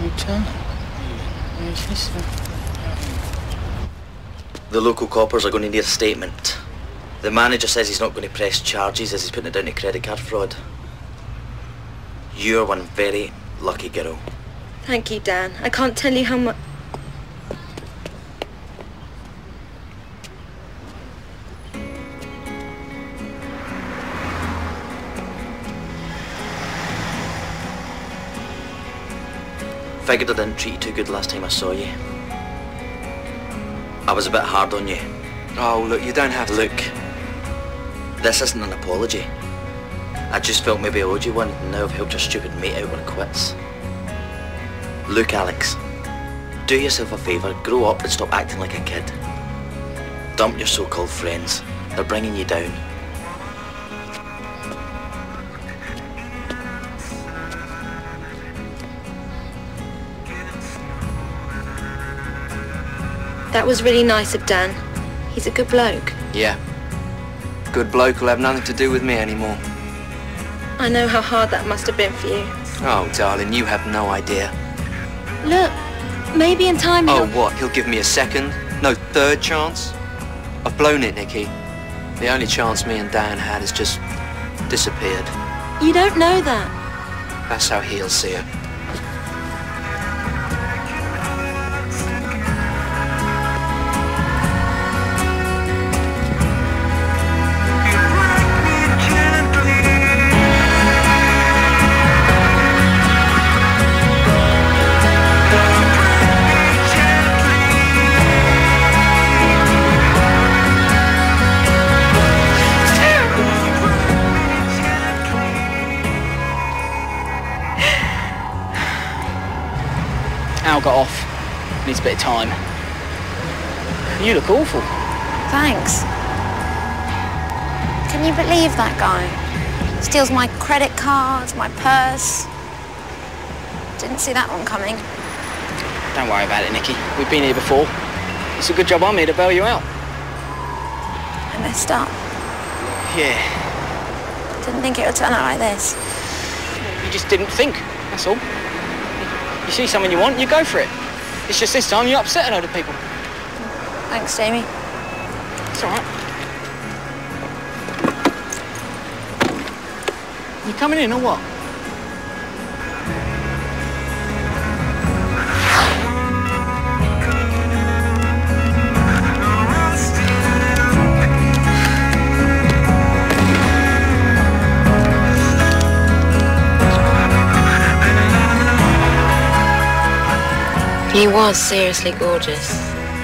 The local coppers are going to need a statement. The manager says he's not going to press charges as he's putting it down to credit card fraud. You're one very lucky girl. Thank you, Dan. I can't tell you how much... Figured I didn't treat you too good last time I saw you. I was a bit hard on you. Oh, look, you don't have to... Look, this isn't an apology. I just felt maybe I owed you one, and now I've helped your stupid mate out when it quits. Look, Alex, do yourself a favour, grow up and stop acting like a kid. Dump your so-called friends. They're bringing you down. That was really nice of Dan. He's a good bloke. Yeah. Good bloke will have nothing to do with me anymore. I know how hard that must have been for you. Oh, darling, you have no idea. Look, maybe in time Oh, what? He'll give me a second? No, third chance? I've blown it, Nikki. The only chance me and Dan had has just disappeared. You don't know that. That's how he'll see it. Al got off. Needs a bit of time. You look awful. Thanks. Can you believe that guy? Steals my credit cards, my purse. Didn't see that one coming. Don't worry about it, Nikki. We've been here before. It's a good job I'm here to bail you out. I messed up. Yeah. Didn't think it would turn out like this. You just didn't think, that's all. You see someone you want, you go for it. It's just this time you upset a load of people. Thanks, Jamie. It's all right. You coming in or what? He was seriously gorgeous.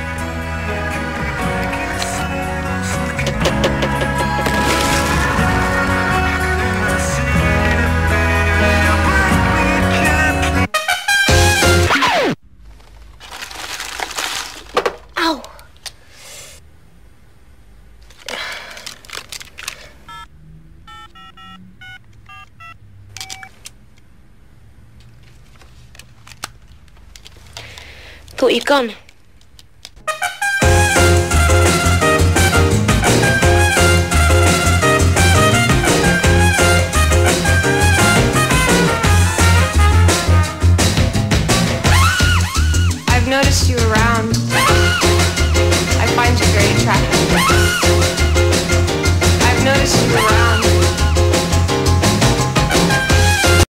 Ow! Thought you'd gone.